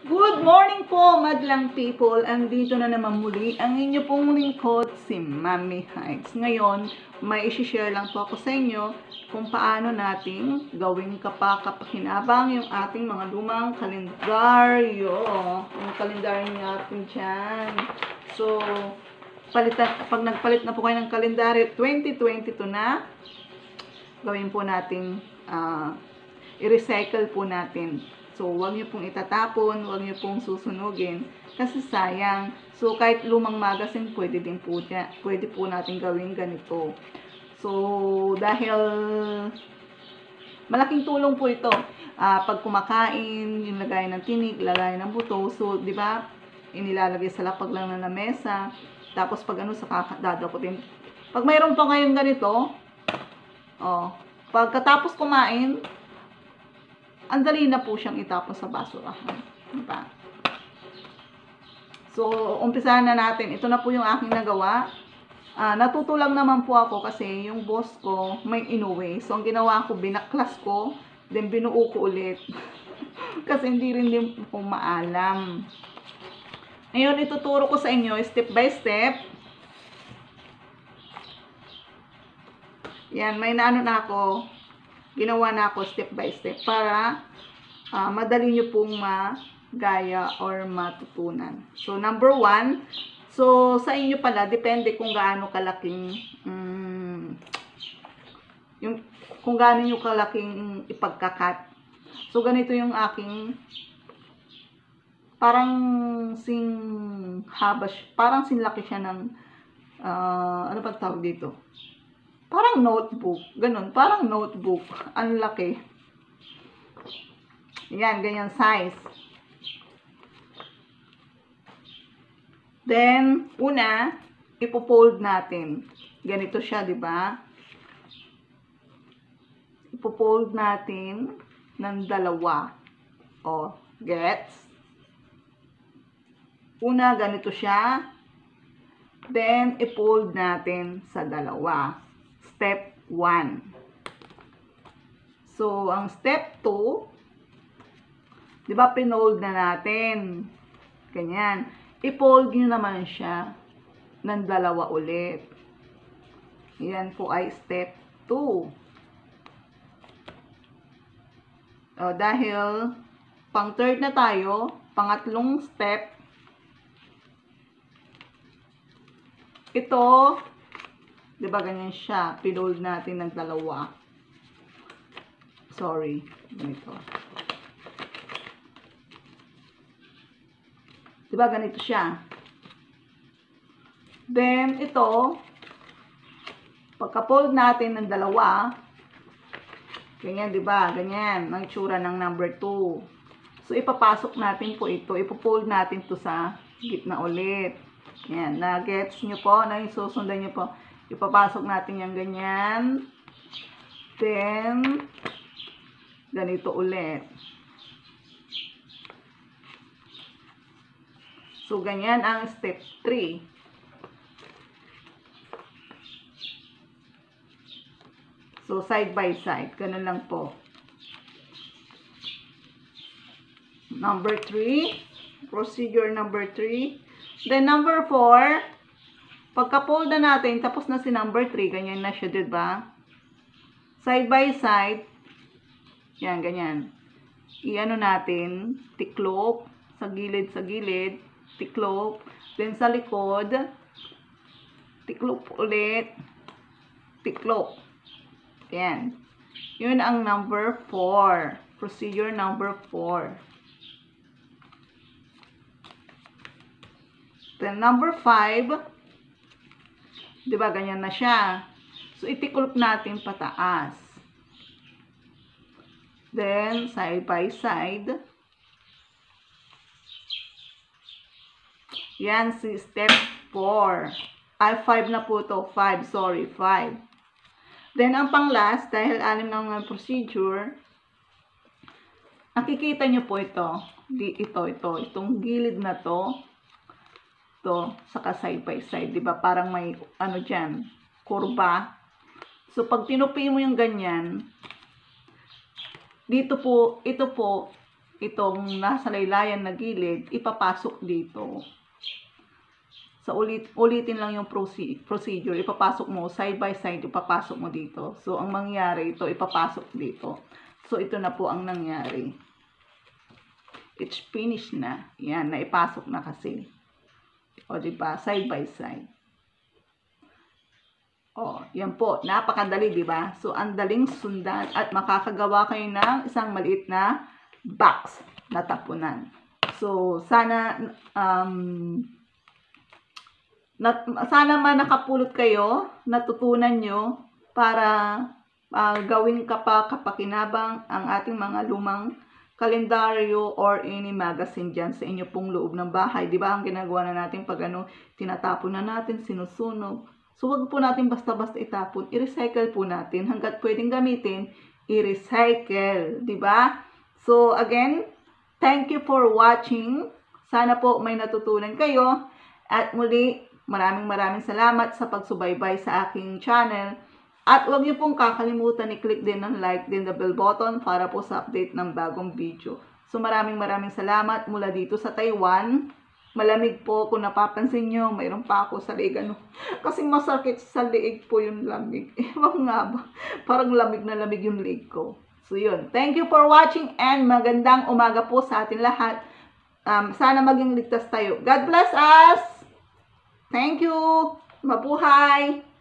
Good morning po, madlang people. Andito na naman muli ang inyo pong lingkod, si Mami Hides. Ngayon, may isi-share lang po ako sa inyo kung paano nating gawing kapakipakinabang yung ating mga lumang kalendaryo. Yung kalendaryo natin dyan. So, pag nagpalit na po kayo ng kalendaryo 2022 na, gawin po nating i-recycle po natin. So, huwag niyo pong itatapon, huwag niyo pong susunugin kasi sayang. So, kahit lumang magazine, pwede po natin gawin ganito. So, dahil malaking tulong po ito. Pag kumakain, yung lagay ng tinik, lagay ng buto. So, di ba, inilalagay sa lapag lang na mesa. Tapos, pag sa dadaputin. Pag mayroon pa ngayong ganito, pagkatapos kumain, ang dali na po siyang itapon sa basurahan. Diba? So, umpisahan na natin. Ito na po yung aking nagawa. Natuto lang naman po ako kasi yung boss ko may inuwi. So, ang ginawa ko, binaklas ko, then binuo ko ulit. Kasi hindi rin din po maalam. Ngayon, ituturo ko sa inyo step by step. Yan, may naano na ako. Ginawa na ako step by step para madali nyo pong magaya or matutunan. So, number 1, so sa inyo pala, depende kung gaano kalaking kung gaano nyo kalaking ipagkakat. So, ganito yung aking parang parang sinlaki siya ng ano ba tawag dito? Parang notebook. Ganun. Parang notebook. Ang laki. Yan. Ganyan size. Then, una, ipo-fold natin. Ganito siya, di ba? Ipo-fold natin ng dalawa. Gets? Una, ganito siya. Then, i-fold natin sa dalawa. Step 1. So, ang step 2, di ba, pinold na natin. Ganyan. I-fold nyo naman siya ng dalawa ulit. Yan po ay step 2. Dahil, pang third na tayo, pangatlong step, ito, diba ganyan siya? Pinold natin ng dalawa. Sorry. Ganito. Diba ganito siya? Then, ito, pagka-fold natin ng dalawa, ganyan, diba? Ganyan. Ang itsura ng number 2. So, ipapasok natin po ito. Ipo-fold natin to sa gitna ulit. Yan. Na-gets nyo po? Nasusundan nyo po? Ipapasok natin yung ganyan. Then, ganito ulit. So, ganyan ang step 3. So, side by side. Ganun lang po. Number 3. Procedure number 3. Then, number 4. Pagka-fold na natin, tapos na si number 3, ganyan na siya, diba? Side by side, yan, ganyan. I-ano natin, tiklop, sa gilid, tiklop, then sa likod, tiklop ulit, tiklop. Yan. Yun ang number 4. Procedure number 4. Then, number 5, diba, ganyan na siya. So, itiklop natin pataas. Then, side by side. Yan, si step 4. 5 na po to. 5, sorry, 5. Then, ang pang-last, dahil 6 na ng procedure, nakikita nyo po ito. Itong gilid na to. Saka side by side, di ba? Parang may ano dyan, kurba. So, pag tinupi mo yung ganyan, ito po, itong nasa laylayan na gilid, ipapasok dito. So, ulitin lang yung procedure. Ipapasok mo, side by side, ipapasok mo dito. So, ang mangyari ito, ipapasok dito. So, ito na po ang nangyari. It's finished na. Yan, naipasok na kasi. O, diba? Side by side. O, yan po. Napakadali, diba? So, ang daling sundan at makakagawa kayo ng isang maliit na box na tapunan. So, sana sana man nakapulot kayo, natutunan nyo para gawin kapakinabang ang ating mga lumang kalendaryo or any magazine dyan sa inyo pong loob ng bahay. Di ba ang ginagawa na natin pag tinatapon na natin, sinusunog. So, wag po natin basta-basta itapon. I-recycle po natin. Hanggat pwedeng gamitin, i-recycle. Di ba? So, again, thank you for watching. Sana po may natutunan kayo. At muli, maraming salamat sa pagsubaybay sa aking channel. At huwag niyo pong kakalimutan i-click din ng like din the bell button para po sa update ng bagong video. So maraming salamat mula dito sa Taiwan. Malamig po kung napapansin nyo, mayroon pa ako sa liig. Kasi masakit sa liig po yung lamig. Ewan nga ba? Parang lamig na lamig yung liig ko. So yun. Thank you for watching and magandang umaga po sa atin lahat. Sana maging ligtas tayo. God bless us! Thank you! Mabuhay!